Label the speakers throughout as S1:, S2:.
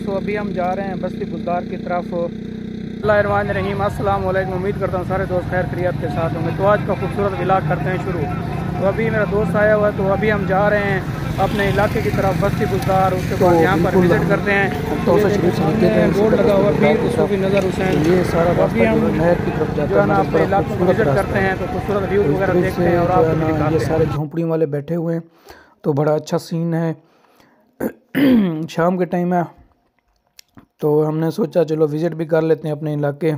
S1: दोस्तों अभी हम जा रहे हैं बस्ती बुज़दार की तरफ। बिस्मिल्लाहिर्रहमानिर्रहीम, अस्सलाम वालेकुम। उम्मीद करता हूँ सारे दोस्त खैर खैरियत के साथ होंगे। तो आज का खूबसूरत व्लॉग करते हैं शुरू। तो अभी मेरा दोस्त आया हुआ है, तो अभी हम जा रहे हैं अपने इलाके की तरफ बस्ती बुज़दार। उसके बाद यहाँ पर विज़िट करते हैं। तो बोर्ड लगा हुआ पीर सूफी नज़र हुसैन।
S2: ये सारा
S1: अभी हम जो है ना अपने इलाके को विज़िट करते हैं, तो खूबसूरत व्यूज़ वगैरह देखते हैं और आपको भी दिखाते हैं।
S2: ये सारे झोंपड़ियों वाले बैठे हुए हैं, तो बड़ा अच्छा सीन है। शाम के टाइम है, तो हमने सोचा चलो विज़िट भी कर लेते हैं अपने इलाके।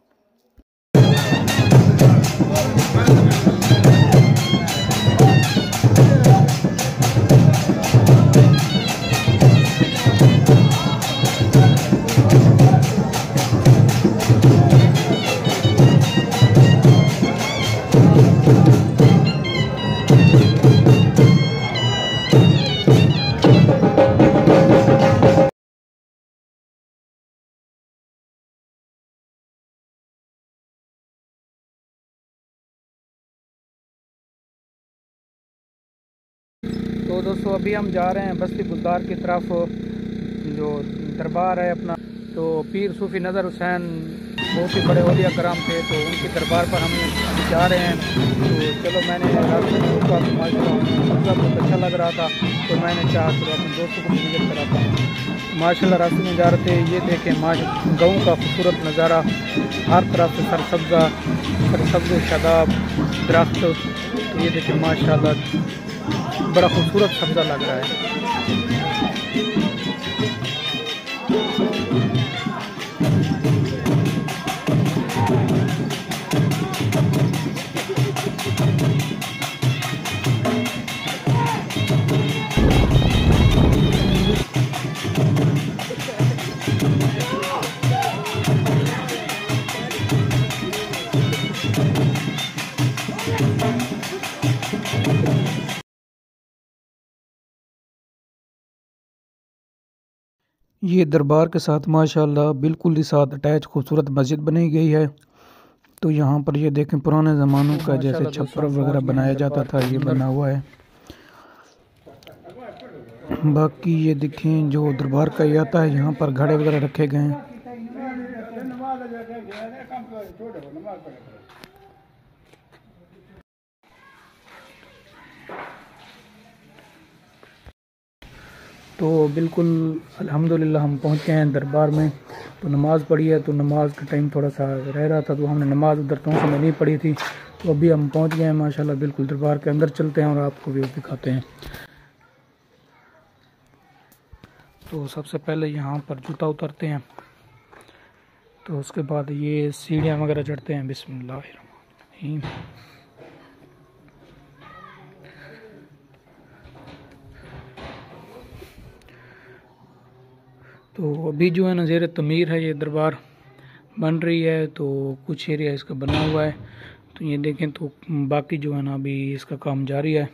S1: तो दोस्तों अभी हम जा रहे हैं बस्ती बुज़दार की तरफ, जो दरबार है अपना। तो पीर सूफी नज़र हुसैन बहुत ही बड़े औलिया कराम थे, तो उनके दरबार पर हम अभी जा रहे हैं। तो चलो मैंने रास्ते में उसका माशाल्लाह बहुत अच्छा लग रहा था, तो मैंने चाहा चलो अपने दोस्तों को विज़िट कराता हूँ। माशाल्लाह रास्ते में जा रहे थे, ये देखें गाँव का खूबसूरत नज़ारा, हर तरफ से सरसब्ज़ शादाब दरख्त। तो ये देखें माशाल्लाह बड़ा खूबसूरत सब्ज़ा लग रहा है।
S2: ये दरबार के साथ माशाल्लाह बिल्कुल ही साथ अटैच खूबसूरत मस्जिद बनाई गई है। तो यहाँ पर ये देखें पुराने ज़मानों का जैसे छप्पर वगैरह बनाया जाता था, ये बना हुआ है। बाकी ये देखें जो दरबार का ये आता है, यहाँ पर घड़े वगैरह रखे गए हैं।
S1: तो बिल्कुल अल्हम्दुलिल्लाह हम पहुँच गए हैं दरबार में। तो नमाज़ पढ़ी है, तो नमाज का टाइम थोड़ा सा रह रहा था, तो हमने नमाज़ उधर तो समय नहीं पढ़ी थी। तो अभी हम पहुँच गए हैं माशाल्लाह बिल्कुल दरबार के अंदर। चलते हैं और आपको भी दिखाते हैं। तो सबसे पहले यहाँ पर जूता उतारते हैं, तो उसके बाद ये सीढ़ियाँ वगैरह चढ़ते हैं। बिस्मिल्लाहिर्रहमानिर्रहीम। तो अभी जो है ना ज़ेर तमीर है, ये दरबार बन रही है। तो कुछ एरिया इसका बना हुआ है, तो ये देखें। तो बाकी जो है ना अभी इसका काम जारी है।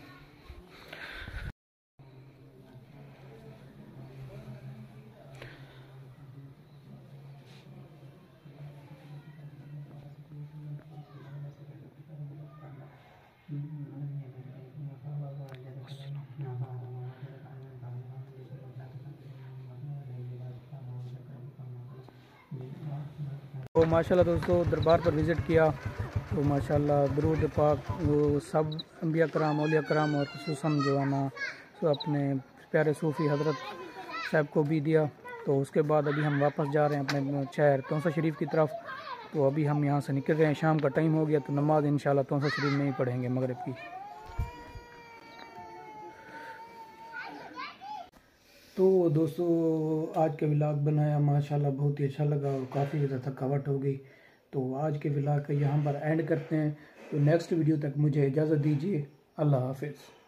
S1: तो माशाल्लाह दोस्तों दरबार पर विज़िट किया, तो माशाल्लाह दरूद पाक वो सब अंबिया कराम औलिया कराम और खुसूसन जो है ना तो अपने प्यारे सूफ़ी हज़रत साहब को भी दिया। तो उसके बाद अभी हम वापस जा रहे हैं अपने शहर तौसा शरीफ की तरफ। तो अभी हम यहाँ से निकल रहे हैं, शाम का टाइम हो गया, तो नमाज़ इंशाल्लाह तौसा शरीफ में ही पढ़ेंगे मगरिब की। तो दोस्तों आज के व्लॉग बनाया माशाल्लाह बहुत ही अच्छा लगा और काफ़ी ज़्यादा थकावट हो गई। तो आज के व्लॉग का यहाँ पर एंड करते हैं। तो नेक्स्ट वीडियो तक मुझे इजाज़त दीजिए। अल्लाह हाफ़िज़।